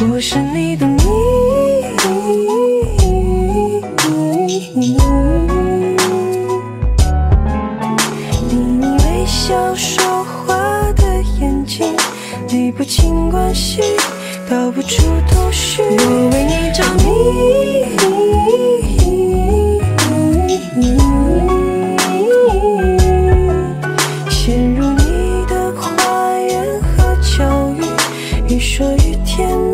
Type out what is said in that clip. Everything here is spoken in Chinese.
我是你的谜。你微笑说话的眼睛，理不清关系，道不出头绪，我为你着迷。陷入你的花园和巧语，欲说欲甜。